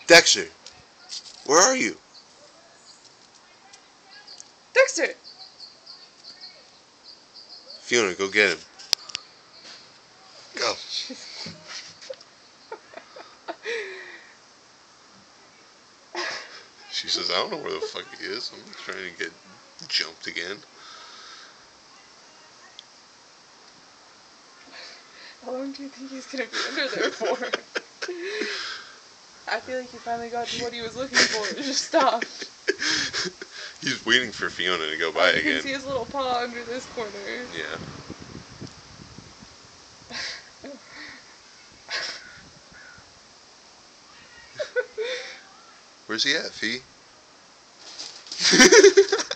Dexter, where are you? Dexter! Fiona, go get him. Go. She says, I don't know where the fuck he is. I'm trying to get jumped again. How long do you think he's gonna be under there for? I feel like he finally got to what he was looking for. It just stopped. He's waiting for Fiona to go by You again. can see his little paw under this corner. Yeah. Where's he at, Fee?